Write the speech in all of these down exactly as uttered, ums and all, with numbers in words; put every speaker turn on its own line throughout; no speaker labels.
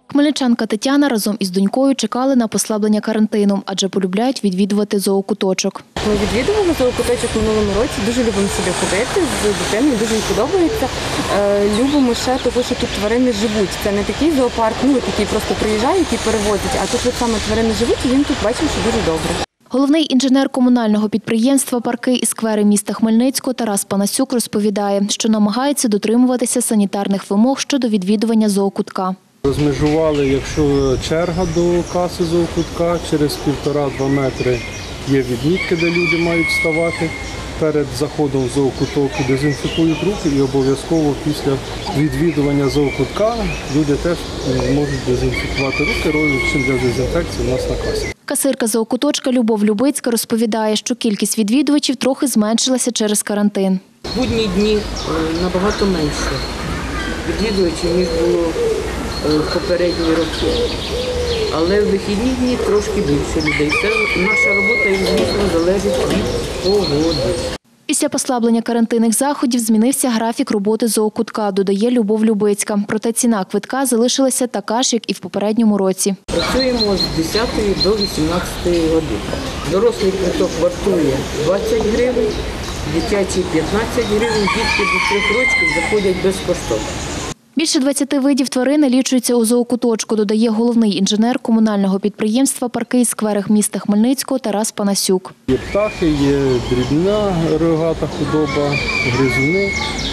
Хмельничанка Тетяна разом із донькою чекали на послаблення карантину, адже полюбляють відвідувати зоокуточок.
Ми відвідували зоокуточок в минулому році, дуже любимо сюди ходити з дитиною, дуже їй подобається. Любимо ще того, що тут тварини живуть. Це не такий зоопарк, ну, який просто приїжджає, який перевозить, а тут саме тварини живуть і їм тут бачимо, що дуже добре.
Головний інженер комунального підприємства «Парки і сквери» міста Хмельницького Тарас Панасюк розповідає, що намагається дотримуватися санітарних вимог щодо відвідування зоокутка.
Розмежували, якщо черга до каси зоокутка, через півтора-два метри є відмітки, де люди мають ставати. Перед заходом в зоокуток дезінфікують руки і обов'язково після відвідування зоокутка люди теж можуть дезінфікувати руки, розчин для дезінфекції у нас на касі.
Касирка зоокуточка Любов Любицька розповідає, що кількість відвідувачів трохи зменшилася через карантин.
Будні дні набагато менше відвідувачів, ніж було в попередні роки. Але в вихідні дні трошки більше людей. Це наша робота, звісно, залежить від погоди.
Після послаблення карантинних заходів змінився графік роботи зоокутка, додає Любов Любицька. Проте ціна квитка залишилася така ж, як і в попередньому році.
Працюємо з десятої до вісімнадцятої години. Дорослий квиток вартує двадцять гривень, дитячий – п'ятнадцять гривень, дітки до трьох років заходять безкоштовно.
Більше двадцяти видів тварин налічується у зоокуточку, додає головний інженер комунального підприємства «Парки і сквери» міста Хмельницького Тарас Панасюк.
Є птахи, є дрібна рогата худоба, гризуни.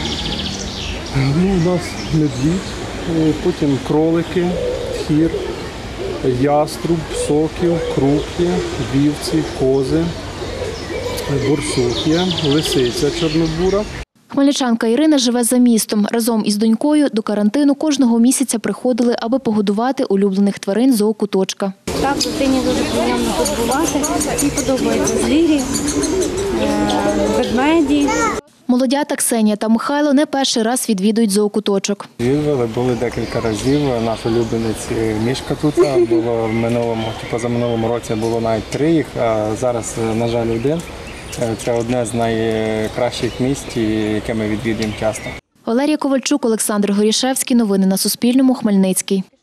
Ну, у нас медвідь, потім кролики, тхір, яструб, сокіл, круп'я, вівці, кози, борсук є, лисиця чорнобура.
Хмельничанка Ірина живе за містом. Разом із донькою до карантину кожного місяця приходили, аби погодувати улюблених тварин зоокуточка.
Так, дитині дуже приємно тут бувати. Їй подобаються звірі, ведмеді.
Молодята Ксенія та Михайло не перший раз відвідують зоокуточок.
Відвідували, були декілька разів. Наш улюбленець Мішка тут було в минулому, позаминулому році було навіть три їх, а зараз, на жаль, один. Це одне з найкращих місць, яке ми відвідуємо часто.
Валерія Ковальчук, Олександр Горішевський. Новини на Суспільному. Хмельницький.